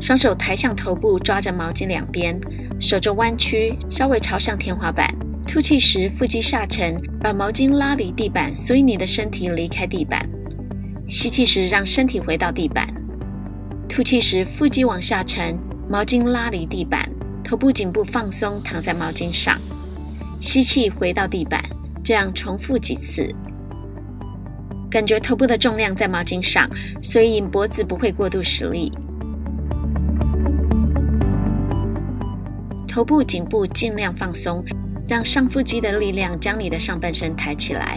双手抬向头部，抓着毛巾两边，手肘弯曲，稍微朝向天花板。吐气时，腹肌下沉，把毛巾拉离地板，所以你的身体离开地板。吸气时，让身体回到地板。吐气时，腹肌往下沉，毛巾拉离地板，头部颈部放松，躺在毛巾上。吸气，回到地板，这样重复几次。感觉头部的重量在毛巾上，所以脖子不会过度使力。头部、颈部尽量放松，让上腹肌的力量将你的上半身抬起来。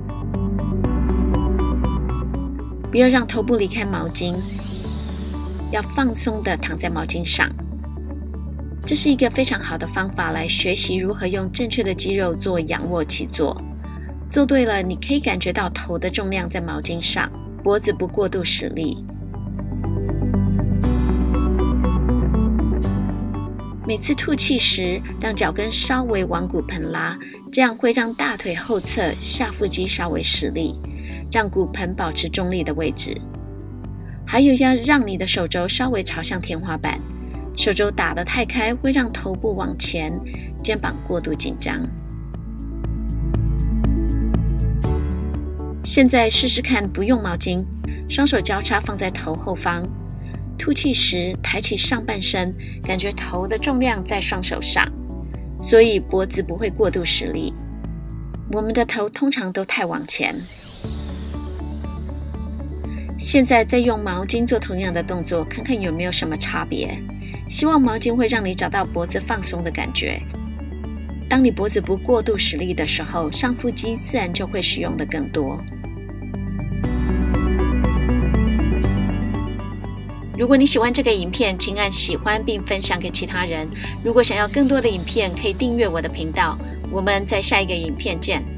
不要让头部离开毛巾，要放松地躺在毛巾上。这是一个非常好的方法来学习如何用正确的肌肉做仰卧起坐。做对了，你可以感觉到头的重量在毛巾上，脖子不过度使力。每次吐气时，让脚跟稍微往骨盆拉，这样会让大腿后侧下腹肌稍微使力，让骨盆保持中立的位置。还有要让你的手肘稍微朝向天花板，手肘打得太开会让头部往前，肩膀过度紧张。现在试试看不用毛巾，双手交叉放在头后方。吐气时，抬起上半身，感觉头的重量在双手上，所以脖子不会过度使力。我们的头通常都太往前。现在再用毛巾做同样的动作，看看有没有什么差别。希望毛巾会让你找到脖子放松的感觉。当你脖子不过度使力的时候，上腹肌自然就会使用的更多。如果你喜欢这个影片，请按喜欢并分享给其他人。如果想要更多的影片，可以订阅我的频道。我们在下一个影片见。